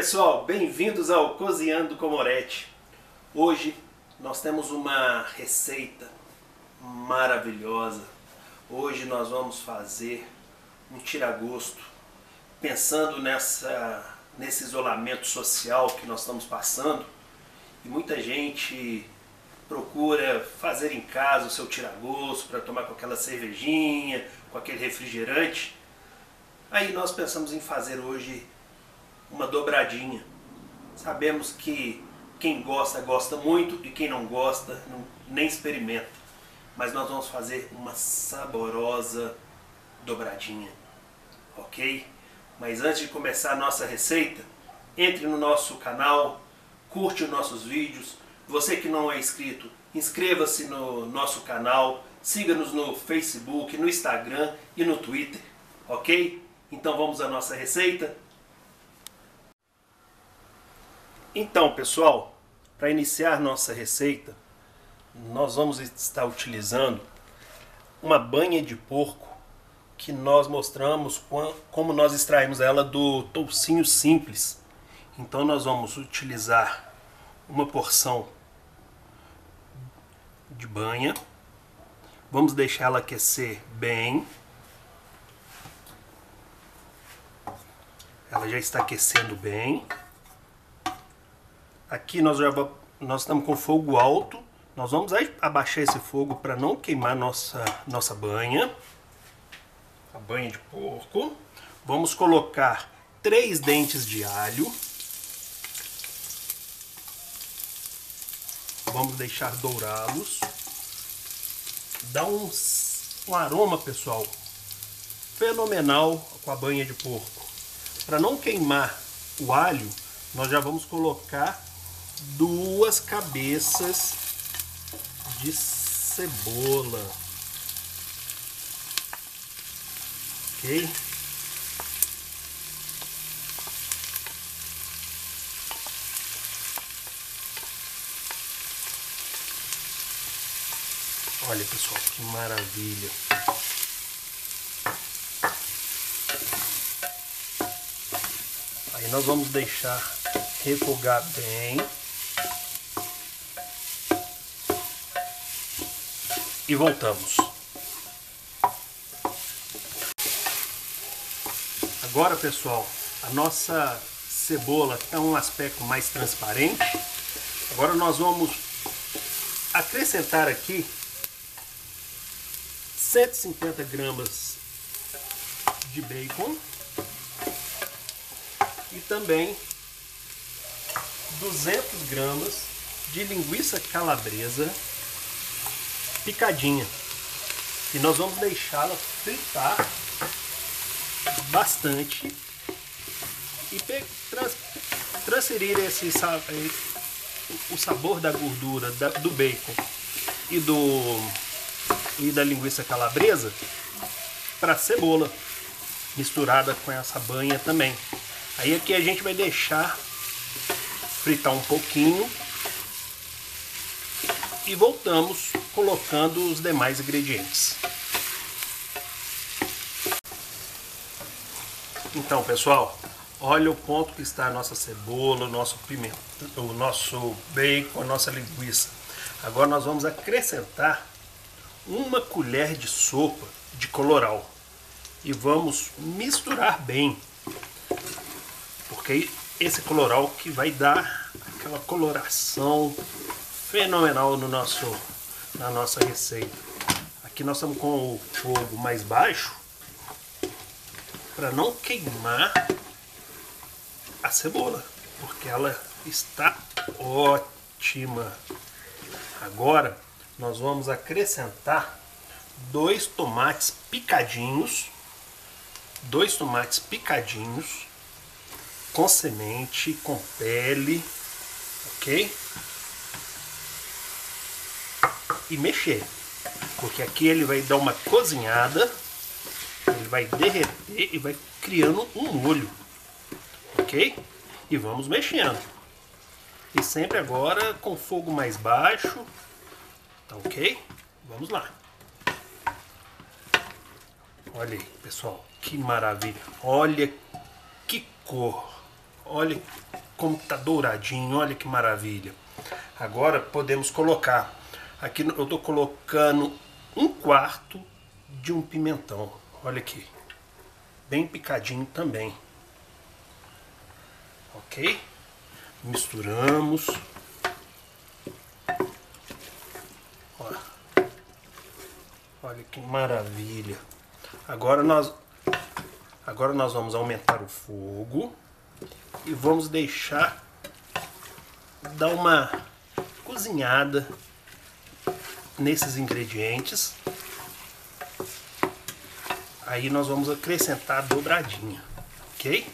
pessoal, bem-vindos ao Cozinhando com Moretti. Hoje nós temos uma receita maravilhosa. Hoje nós vamos fazer um tira-gosto, pensando nesse isolamento social que nós estamos passando, e muita gente procura fazer em casa o seu tira-gosto para tomar com aquela cervejinha, com aquele refrigerante. Aí nós pensamos em fazer hoje uma dobradinha. Sabemos que quem gosta, gosta muito, e quem não gosta, nem experimenta. Mas nós vamos fazer uma saborosa dobradinha, ok? Mas antes de começar a nossa receita, entre no nosso canal, curte os nossos vídeos. Você que não é inscrito, inscreva-se no nosso canal, siga-nos no Facebook, no Instagram e no Twitter, ok? Então vamos à nossa receita? Então, pessoal, para iniciar nossa receita, nós vamos estar utilizando uma banha de porco que nós mostramos como nós extraímos ela do toucinho simples. Então nós vamos utilizar uma porção de banha, vamos deixar ela aquecer bem. Ela já está aquecendo bem. Aqui nós estamos com fogo alto. Nós vamos abaixar esse fogo para não queimar nossa banha. A banha de porco. Vamos colocar 3 dentes de alho. Vamos deixar dourá-los. Dá um aroma, pessoal, fenomenal com a banha de porco. Para não queimar o alho, nós já vamos colocar 2 cabeças de cebola, ok? Olha, pessoal, que maravilha! Aí nós vamos deixar refogar bem. E voltamos. Agora, pessoal, a nossa cebola está um aspecto mais transparente. Agora nós vamos acrescentar aqui 150 gramas de bacon e também 200 gramas de linguiça calabresa picadinha, e nós vamos deixá-la fritar bastante e transferir o sabor da gordura do bacon e da linguiça calabresa para a cebola, misturada com essa banha também. Aí aqui a gente vai deixar fritar um pouquinho e voltamos colocando os demais ingredientes. Então, pessoal, olha o ponto que está a nossa cebola, o nosso pimenta, o nosso bacon, a nossa linguiça. Agora nós vamos acrescentar 1 colher de sopa de colorau e vamos misturar bem, porque esse colorau que vai dar aquela coloração fenomenal na nossa receita. Aqui nós estamos com o fogo mais baixo para não queimar a cebola, porque ela está ótima. Agora nós vamos acrescentar 2 tomates picadinhos, com semente, com pele, ok? E mexer, porque aqui ele vai dar uma cozinhada, ele vai derreter e vai criando um molho, ok? E vamos mexendo, e sempre agora com fogo mais baixo, tá ok? Vamos lá. Olha aí, pessoal, que maravilha, olha que cor, Olha como tá douradinho, olha que maravilha. Agora podemos colocar, aqui eu estou colocando 1/4 de um pimentão, olha aqui, bem picadinho também, ok? Misturamos, olha que maravilha. Agora nós vamos aumentar o fogo e vamos deixar dar uma cozinhada nesses ingredientes. Aí nós vamos acrescentar a dobradinha, ok?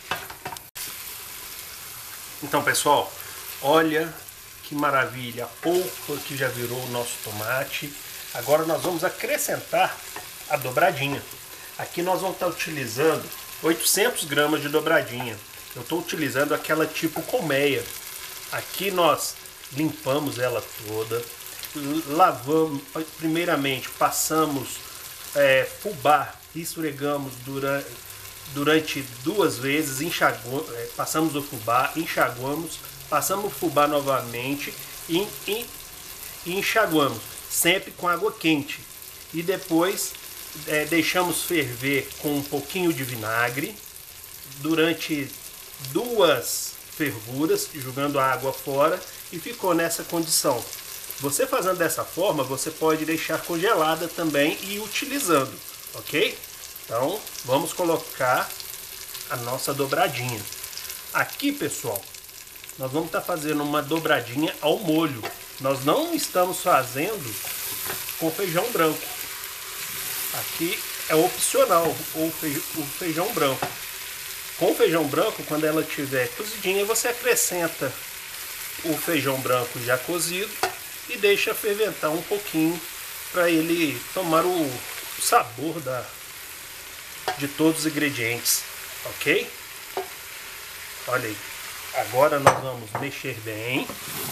Então, pessoal, olha que maravilha, a polpa que já virou o nosso tomate. Agora nós vamos acrescentar a dobradinha. Aqui nós vamos estar utilizando 800 gramas de dobradinha. Eu estou utilizando aquela tipo colmeia. Aqui nós limpamos ela toda, lavamos, primeiramente passamos fubá, esfregamos durante 2 vezes, passamos o fubá, enxaguamos, passamos o fubá novamente e enxaguamos, sempre com água quente. E depois deixamos ferver com um pouquinho de vinagre durante 2 fervuras, jogando a água fora, e ficou nessa condição. Você fazendo dessa forma, você pode deixar congelada também e ir utilizando, ok? Então, vamos colocar a nossa dobradinha. Aqui, pessoal, nós vamos estar fazendo uma dobradinha ao molho. Nós não estamos fazendo com feijão branco. Aqui é opcional o feijão branco. Com o feijão branco, quando ela estiver cozidinha, você acrescenta o feijão branco já cozido e deixa ferventar um pouquinho para ele tomar o sabor de todos os ingredientes, ok? Olha aí, agora nós vamos mexer bem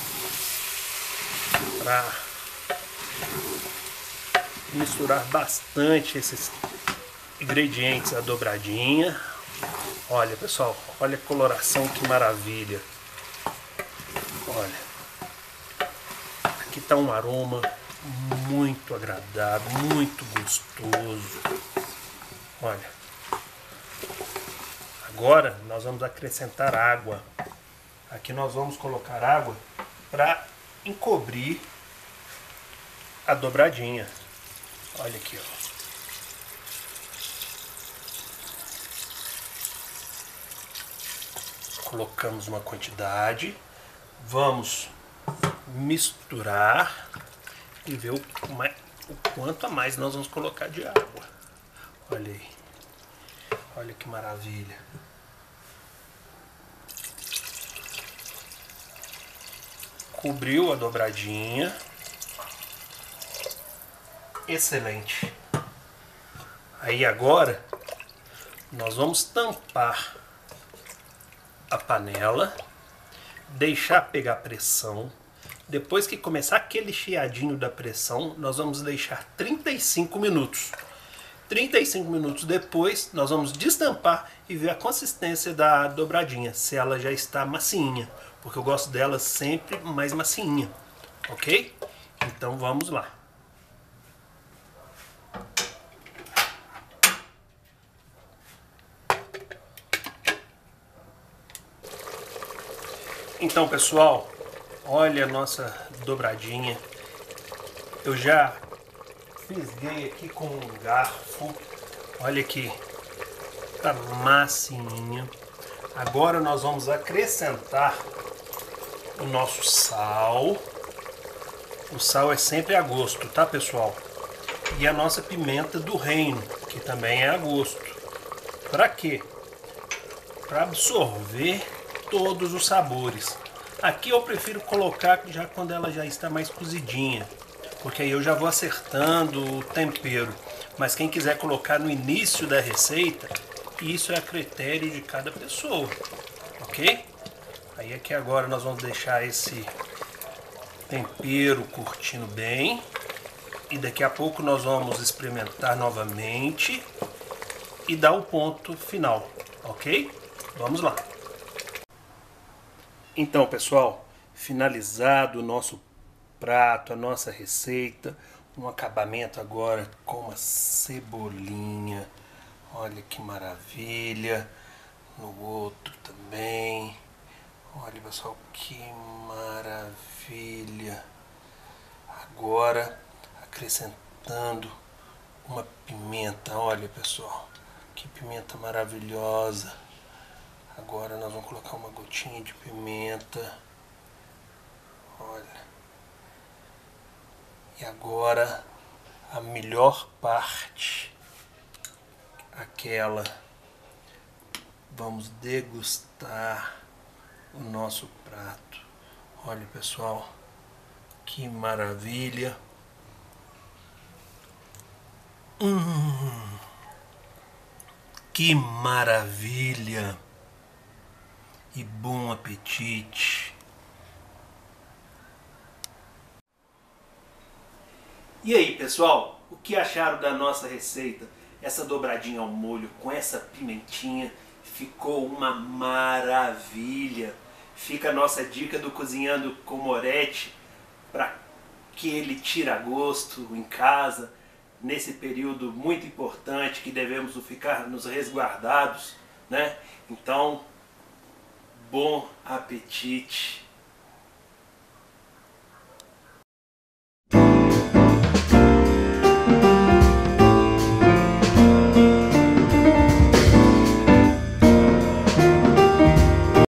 para misturar bastante esses ingredientes, a dobradinha. Olha, pessoal, olha a coloração, que maravilha. Olha, aqui está um aroma muito agradável, muito gostoso. Olha, agora nós vamos acrescentar água. Aqui nós vamos colocar água para encobrir a dobradinha. Olha aqui, ó. Colocamos uma quantidade, vamos misturar e ver o quanto a mais nós vamos colocar de água. Olha aí, olha que maravilha. Cobriu a dobradinha. Excelente. Aí agora nós vamos tampar a panela, deixar pegar pressão. Depois que começar aquele chiadinho da pressão, nós vamos deixar 35 minutos. 35 minutos depois, nós vamos destampar e ver a consistência da dobradinha, se ela já está macinha, porque eu gosto dela sempre mais macinha, ok? Então vamos lá. Então, pessoal, olha a nossa dobradinha. Eu já fisguei aqui com um garfo. Olha aqui, tá massinha. Agora nós vamos acrescentar o nosso sal. O sal é sempre a gosto, tá, pessoal? E a nossa pimenta do reino, que também é a gosto. Para quê? Para absorver todos os sabores. Aqui eu prefiro colocar já quando ela já está mais cozidinha, porque aí eu já vou acertando o tempero. Mas quem quiser colocar no início da receita, isso é a critério de cada pessoa, ok? Aí aqui agora nós vamos deixar esse tempero curtindo bem, e daqui a pouco nós vamos experimentar novamente e dar o ponto final, ok? Vamos lá. Então, pessoal, finalizado o nosso prato, a nossa receita, um acabamento agora com uma cebolinha. Olha que maravilha. No outro também. Olha, pessoal, que maravilha. Agora, acrescentando uma pimenta. Olha, pessoal, que pimenta maravilhosa. Agora nós vamos colocar uma gotinha de pimenta. Olha. E agora a melhor parte, aquela. Vamos degustar o nosso prato. Olha, pessoal, que maravilha. Que maravilha. E bom apetite. E aí, pessoal, o que acharam da nossa receita? Essa dobradinha ao molho com essa pimentinha ficou uma maravilha. Fica a nossa dica do Cozinhando com Moretti para aquele tira-gosto em casa, nesse período muito importante que devemos ficar nos resguardados, né? Então, bom apetite!